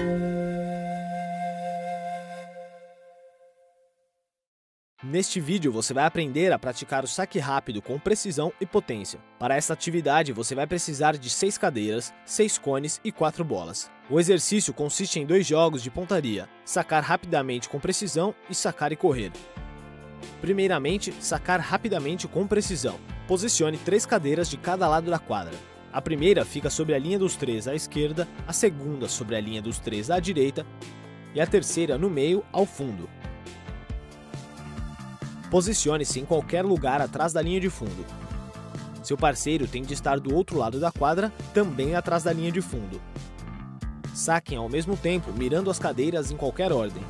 Neste vídeo você vai aprender a praticar o saque rápido com precisão e potência. Para esta atividade você vai precisar de 6 cadeiras, 6 cones e 4 bolas. O exercício consiste em 2 jogos de pontaria, sacar rapidamente com precisão e sacar e correr. Primeiramente, sacar rapidamente com precisão. Posicione 3 cadeiras de cada lado da quadra. A primeira fica sobre a linha dos 3 à esquerda, a segunda sobre a linha dos 3 à direita e a terceira no meio ao fundo. Posicione-se em qualquer lugar atrás da linha de fundo. Seu parceiro tem de estar do outro lado da quadra, também atrás da linha de fundo. Saquem ao mesmo tempo, mirando as cadeiras em qualquer ordem.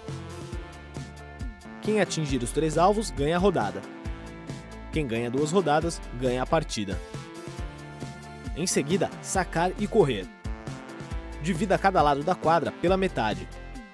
Quem atingir os 3 alvos ganha a rodada. Quem ganha 2 rodadas ganha a partida. Em seguida, sacar e correr. Divida cada lado da quadra pela metade.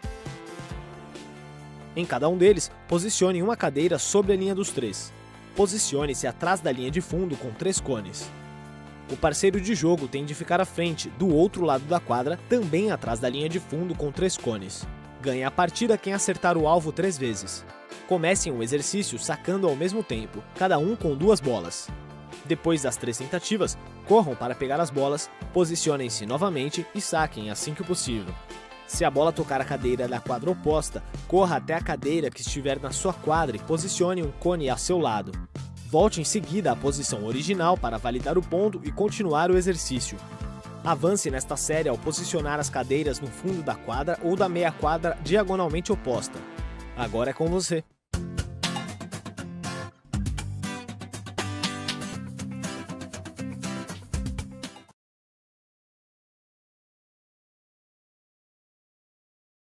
Em cada um deles, posicione uma cadeira sobre a linha dos 3. Posicione-se atrás da linha de fundo com 3 cones. O parceiro de jogo tem de ficar à frente, do outro lado da quadra, também atrás da linha de fundo com 3 cones. Ganha a partida quem acertar o alvo 3 vezes. Comecem o exercício sacando ao mesmo tempo, cada um com 2 bolas. Depois das 3 tentativas, corram para pegar as bolas, posicionem-se novamente e saquem assim que possível. Se a bola tocar a cadeira da quadra oposta, corra até a cadeira que estiver na sua quadra e posicione um cone a seu lado. Volte em seguida à posição original para validar o ponto e continuar o exercício. Avance nesta série ao posicionar as cadeiras no fundo da quadra ou da meia quadra diagonalmente oposta. Agora é com você!